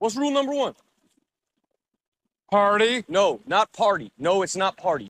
What's rule number one? Party. No, not party. No, it's not party.